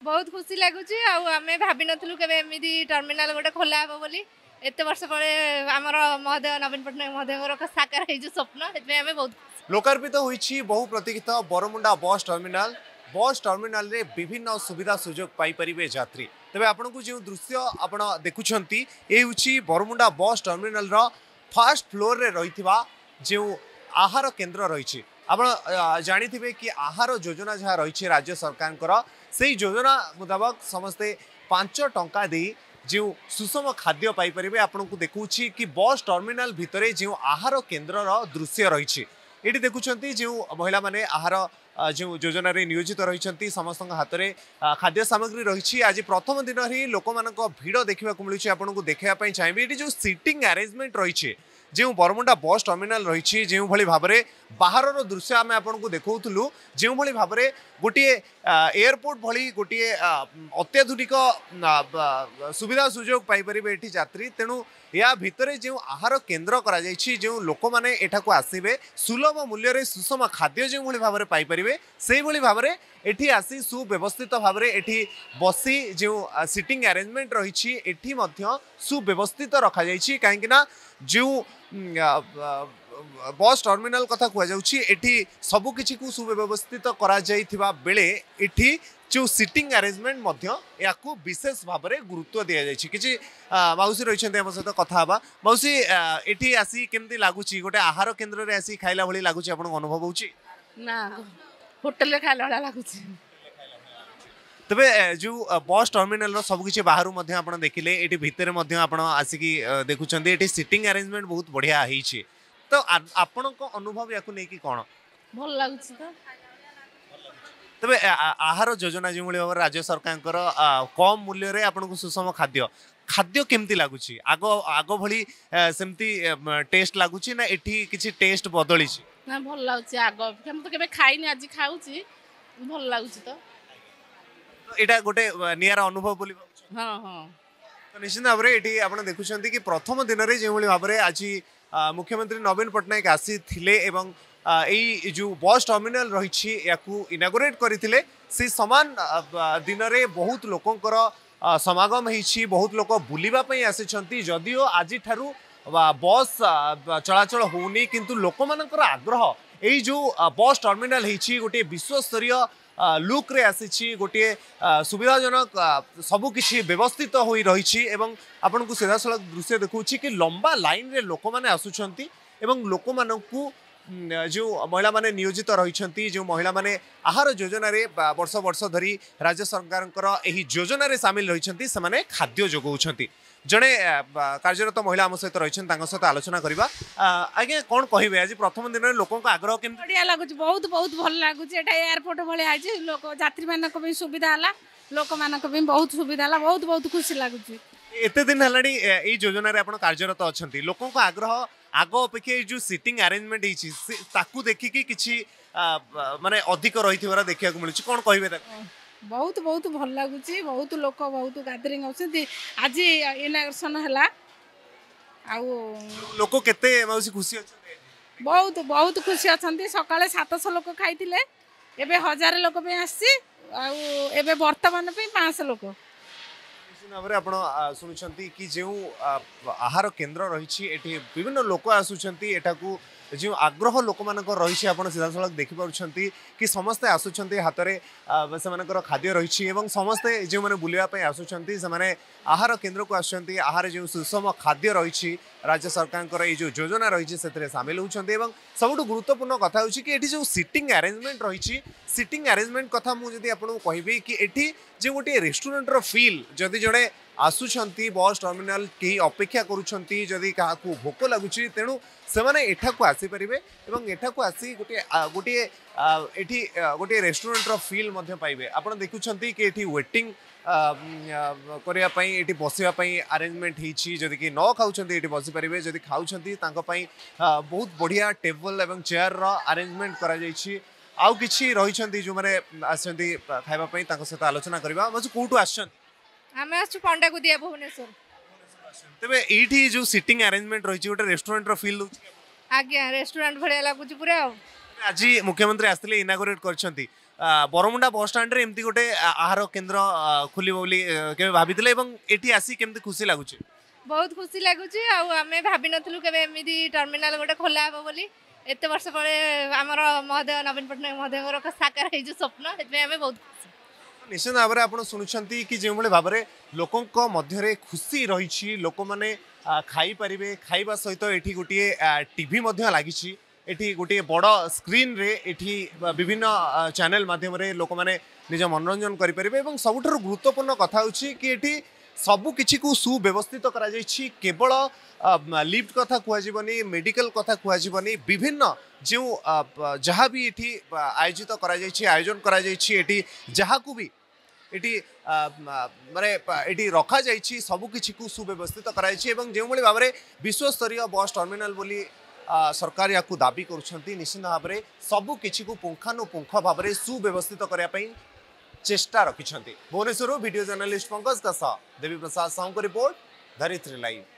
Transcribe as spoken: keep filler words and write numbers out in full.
बहुत खुशी लगुच आम भाभी नु के टर्मिनाल गोटे खोला हे बोली एत वर्ष पर आमर महोदय नवीन पट्टनायक महोदय साकार हो स्वप्न से बहुत लोकार्पित होईछि बहु प्रतीक्षित Baramunda bus terminal bus terminal रे विभिन्न सुविधा सुजोग पाई परिबे यात्री तबे आपन को जो दृश्य आपण देखुछंती ए होछि Bermuda bus terminal row first floor रे रहिथिबा जो आहार केन्द्र रही आपण जानी कि आहार योजना जहाँ रही राज्य सरकार से योजना मुताबक समस्ते पांच टंका दे जो सुषम खाद्य पाइपर आपन को देखुँ कि बस टर्मिनाल भितर जो आहार केन्द्र दृश्य रही ये देखुं जो महिला माने आहार जो योजन नियोजित रही समस्त हाथ में खाद्य सामग्री रही आज प्रथम दिन ही लोक मान भिड़ देखा मिलूँ आपन को देखापी चाहिए ये जो सीटिंग अरेंजमेंट रही जो बरमुंडा बस टर्मिनाल रही जो भाई भाव में बाहर दृश्य आम आपको देखूलु जो भाई भाव में गोटे एयरपोर्ट भली गोटे अत्याधुनिक सुविधा सुजोग पाइपर ये यात्री तेणु या भितर जो आहार केन्द्र करा जो लोक मैंने एठाक आसवे सुलभ मूल्य सुषम खाद्य जो भाई भाव में पाइपर से भाव में एठी आसी सुव्यवस्थित भाव में एठी बसी जो सीटिंग अरेंजमेंट रही एठी सुव्यवस्थित रखा कहीं जो बस टर्मिनाल कथा कहुच्छी सबकि को सुव्यवस्थित करा जाइथिबा बेले एठी जो सीटिंग अरेंजमेंट या विशेष भाव में गुरुत्व दि जाइए कि मौसी रही आम सहित कथा हाँ मौसी एठी आसी केमती लगुच गोटे आहार केन्द्र में आसी खाइला भली लगुच आपन अनुभव होउची ना होटल रे खाइला वाला लगुच तबे जो बस टर्मिनाल सबकि बाहर आप देखिले ये भितर आसिकी देखुं ये सीटिंग अरेंजमेंट बहुत बढ़िया है तो आपण अनुभव या नहीं कौन भल लगुच तो तबे आहार योजना जो भाव राज्य सरकार कम मूल्य रे आपन को सुषम खाद्य खाद्य केमती लगुच आग आग भली सेमती टेस्ट लगुच ना एठी किछि टेस्ट बदली ना भल लगुच आग हम तो केबे खाइनी आज खाउची भल लगुच तो एटा गोटे नियारा अनुभव बोली हाँ हाँ तो निश्चित भाव में ये आप देखुं कि प्रथम दिन में जो भाव में आज मुख्यमंत्री नवीन पट्टनायक आसी यही जो बस टर्मिनाल रही इनागोरेट करते से सामान दिन में बहुत लोकंर समागम होती बहुत लोक बुलापी आसी जदिओ आज ठारू बस चलाचल होनी किंतु लोक मानकर आग्रह यही जो बस टर्मिनाल होती गोटे विश्वस्तरीय लुक रे आसी गोटे सुविधाजनक सबकि व्यवस्थित हो रही आपन को सीधा सड़क दृश्य देखुँ कि लंबा लाइन रे लोक मैंने आसुंच लोक मानू जो महिला माने नियोजित रही जो महिला माने आहार योजना रे वर्ष वर्ष धरी राज्य सरकार यही योजना रे सामिल रही से खाद्य जोगाउछंती जड़े कार्यरत महिला आम सहित रही सहित आलोचना करवा आज्ञा कौन कहे आज प्रथम दिन में लोकों आग्रह के बढ़िया लगुच बहुत बहुत भल लगुच एयरपोर्ट भाई लोक यात्री मानक सुविधा है लोक मानक बहुत सुविधा है बहुत बहुत खुशी लगुच एते दिन है योजना रे आपण कार्यरत अच्छा लोकों आग्रह आग अपेक्षा जो सीटिंग अरेंजमेंट होती देखिकी किसी माने अधिक रही देखा मिलूँ कौन कहे बहुत बहुत भल लगुच बहुत लोक बहुत गैदरिंग होती आज इनाग्रेशन है लोक केते मौसी खुशी अच्छा बहुत बहुत खुशी अच्छा सकाଳେ सातश लोक खाई एबे हजार लोक पे आसी आबे वर्तमान पे पाँच लोक भाव में आप शुणुंट कि जो आहार केन्द्र रही विभिन्न लोक आसुँच जो आग्रह लोक मान रही आप सीधा सड़क देखिपुं कि समस्ते आसुँच हाथ में से खाद्य रही समस्ते जो मैंने बुलापी आसुँच से आहार केन्द्र को आसुँच आहार जो सुषम खाद्य रही राज्य सरकार ये जो योजना रही से सामिल होती सबुठ गुरुत्वपूर्ण कथा हो कि जो सीटिंग अरेंजमेंट रही सीटिंग अरेंजमेंट कथा मुझे आपको कहबी कि एठी जो गोटे रेस्टोरेंटर फील जदि जड़े आसुंच बस टर्मिनाल कहीं अपेक्षा करुँच जदि क्या भोक लगुच तेणु से मैंने एठाक आसीपारे और एठाक आसी गोटे गोटे एठी गोटे रेस्टोरेंटर फील पाइबे आप देखुं कि एठी वेटिंग करने बसवाई अरेंजमेंट होती कि न खाऊँ ये बसीपारे जदि खाऊँ बहुत बढ़िया टेबल और चेयर अरेंजमेंट कर आउ किछि रही जो मैंने आसती खावाई सहित आलोचना करवा मुझे कौटू आस आमे आछु पंडा को दिया भुवनेश्वर तबे एठी जो सीटिंग अरेंजमेंट रही गोटे रेस्टोरेंट रो फील आज्ञा रेस्टोरेंट भड़िया लगुच पूरा आज मुख्यमंत्री आसले इनागोरेट करछंती बरमुंडा बस स्टाण्ड एमती गोटे आहार केन्द्र खोल के भाई एटी आसी केमती खुशी लगुच बहुत खुशी लगुच आमे भाभी नथलु केबे एमिदी टर्मिनाल गोटे खोला हबो बोली एते वर्ष परे आमर महोदय नवीन पट्टनायक महोदय साकार हो स्वप्न से आम बहुत खुशी निश्चित भाव में आप शुणुंट कि जो भाव में लोकों मध्य खुशी रही लोक मैंने खाईपारे खाइबा सहित ये गोटे टीवी लगी एठी गोटे बड़ स्क्रीन रे एठी विभिन्न चैनल माध्यम लोक मैंने निज मनोरंजन करें सबुठ गुरुत्वपूर्ण कथा होची कि एठी सबु किछि को सुव्यवस्थित करा जायछि केवल लिफ्ट कथा कहजनी मेडिकल कथा कहजनी विभिन्न जो जहाँ भी एठी आयोजित करा जायछि आयोजन करा जायछि एठी जहाँ को भी एटी माने एटी रखा जायछि सबु किछि को सुव्यवस्थित करा जायछि एवं जो भली भाव में विश्वस्तरीय बस टर्मिनाल बोली सरकार या दाबी करुछंती निश्चित भाव में सबु किछि को पुंखानुपुंख भाव में सुव्यवस्थित करने पई चेष्टा रखिछंती। भुवनेश्वर वीडियो जर्नलिस्ट पंकज का सह देवी प्रसाद साहू को रिपोर्ट धरित्री लाइव।